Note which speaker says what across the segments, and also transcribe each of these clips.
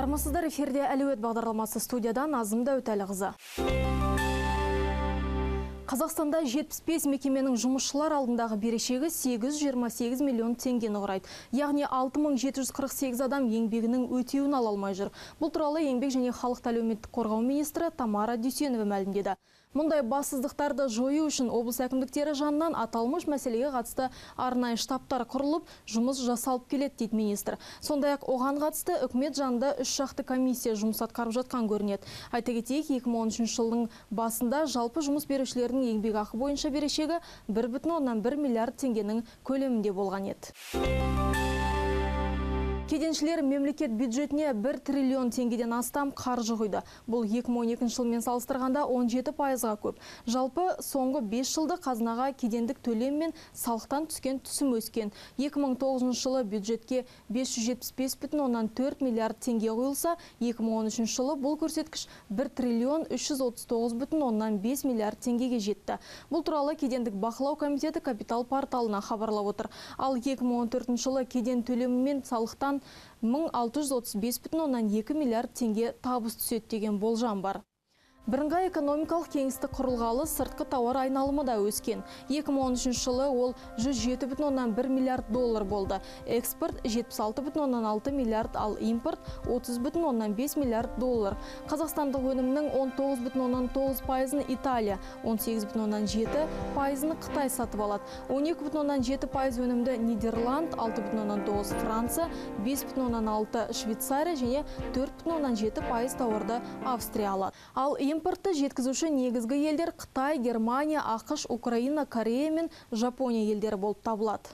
Speaker 1: Армысыздар, эфирде әлеует бағдарламасы, студиядан Назым Дәутәліқызы. Қазақстанда 75 мекеменің жұмысшылар алдындағы берешегі 828 миллион теңгені құрайды. Яғни 6748 адам еңбегінің өтеуін ала алмай жүр. Бұл туралы еңбек және халықты әлеуметтік қорғау министрі Тамара Дүйсенова мәлімдеді. Мұндай бассыздықтарды жою үшін облыс әкімдіктері жанынан аталмыш мәселеге қатысты арнайы штабтар құрылып, жұмыс жасалып келеді дейді министр. Сондай-ақ оған қатысты үкімет жанында 3 шақты комиссия жұмыс атқарып жатқан көрінеді. Айта кетейік, 2013 жылдың басында жалпы жұмыс берушілердің еңбекақы бойынша берешегі 1,1 миллиард теңгенің көлемінде болған еді. Кеденшілер мемлекет бюджетіне 1 триллион теңгеден астам қаржы құйды. Бұл 2012 жылмен салыстырғанда 17%-ға көп. Жалпы соңғы 5 жылды қазынаға кедендік төлем мен салықтан түскен түсім өскен. 2009 жылы бюджетке 575,4 миллиард теңге құйылса, 2013 жылы бұл көрсеткіш 1 триллион 339,5 миллиард теңгеге жетті. Бұл туралы кедендік бақылау комитеті Капитал порталына хабарлап отыр. Ал 2014 жылы кеден төлемі мен салықтан 1635,2 миллиард теңге табыс түседі деген болжам бар. Бірыңғай экономикалық кеңістік құрылғалы сыртқы тауар айналымы да өскен. 2013 жылы ол 107,1 миллиард доллар болды. Экспорт 76,6 миллиард, ал импорт 30,5 миллиард доллар. Қазақстандық өнімнің 19,9%-ын Италия, 18,7%-ны Қытай сатып алады. 12,7% өнімді Нидерланд, 6,9% Франция, 5,6% Швейцария және 4,7% тауарды Австрия алады. Ал импортты жеткізуші негізгі елдер Қытай, Германия, ақш, Украина, Корея мен Жапония елдері болып табылады.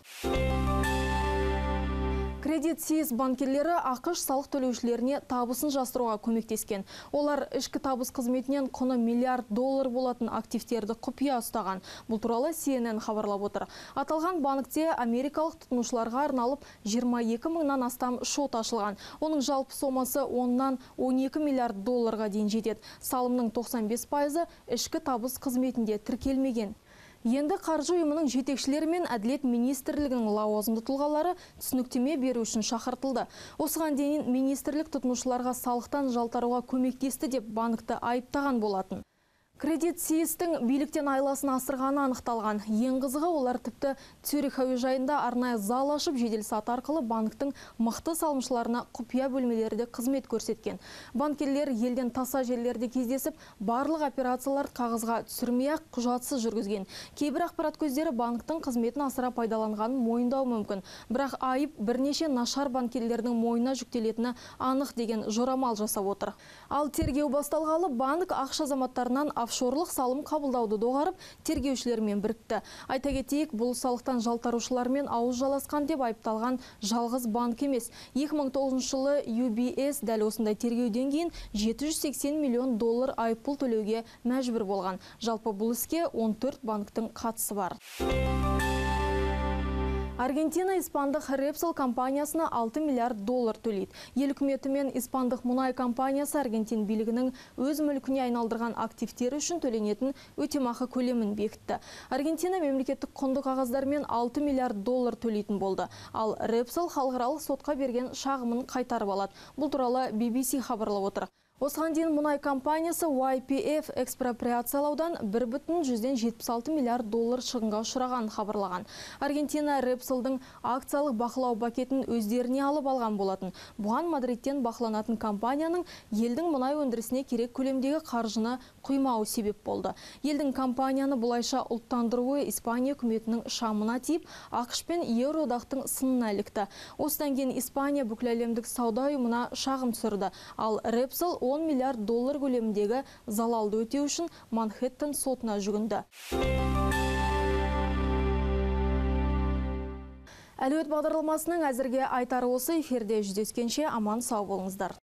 Speaker 1: Кредит Сиис банкерлері ақш салық төлеушілеріне табысын жастыруға көмектескен. Олар ішкі табыс қызметінен құны миллиард доллар болатын активтерді құпия ұстаған. Бұл туралы CNN хабарлап отыр. Аталған банкте америкалық тұтынушыларға арналып 22 мыңнан астам шот ашылған. Оның жалпы сомасы 10-нан 12 миллиард долларға дейін жетеді. Салымның 95%-ы ішкі табыс қызметінде тіркелмеген. Енді қаржы ұйымының жетекшілері мен әділет министрлігінің лауазымды тұлғалары түсініктеме беру үшін шақыртылды. Осыған дейін министрлік тұтынушыларға салықтан жалтаруға көмектесті деп банкті айыптаған болатын. Кредит Сиистің биліктен айласын асырғаны анықталған. Ең қызығы, олар тіпті Цюрих әуежайында арнайы зал ашып, жеделсат арқылы банктың мықты салымшыларына құпия бөлмелерде қызмет көрсеткен. Банкерлер елден таса жерлерде кездесіп, барлық операциялар қағазға түсірмей-ақ құжатсыз жүргізген. Кейбір ақпарат көздері банктың қызметін асыра пайдаланғанын мойындау мүмкін. Бірақ айып бірнеше нашар банкерлердің мойнына жүктелетіні анық деген жорамал жасап отыр. Ал тергеу басталғалы банк ақш азаматтарынан офшорлық салым қабылдауды доғарып, тергеушілермен бірікті. Айта кетейік, бұл салықтан жалтарушылармен ауыз жаласқан деп айыпталған жалғыз банк емес. 2009 жылы UBS дәл осындай тергеуден кейін 780 миллион доллар айыппұл төлеуге мәжбүр болған. Жалпы бұл іске 14 банктың қатысы бар. Аргентина испандық Repsol компаниясына 6 миллиард доллар төлейді. Ел үкіметі мен испандық мұнай компаниясы Аргентин билігінің өз мүлкіне айналдырған активтері үшін төленетін өтемақы көлемін бекітті. Аргентина мемлекеттік құнды қағаздармен 6 миллиард доллар төлейтін болды. Ал Repsol халықаралық сотқа берген шағымын қайтарып алады. Бұл туралы BBC хабарлап отыр. Осыған дейін мұнай компаниясы YPF экспроприациялаудан 1,176 миллиард доллар шығынға ұшыраған хабарлаған. Аргентина Repsolдың акциялық бақылау пакетін өздеріне алып алған болатын. Бұған Мадридтен бақыланатын компанияның елдің мұнай өндірісіне керек көлемдегі қаржыны құймауы себеп болды. Елдің компанияны бұлайша ұлттандыруы Испания үкіметінің шамына тиіп, ақш пен Еуроодақтың сынына ілікті. Осыдан кейін Испания бүкіл әлемдік сауда ұйымына шағым түсірді. Ал Repsol 10 миллиард доллар көлеміндегі залалды өтеу үшін Манхэттен сотына жүгінді. Әлеует бағдарламасының әзірге айтары осы. Эфирде жүздескенше аман сау болыңыздар.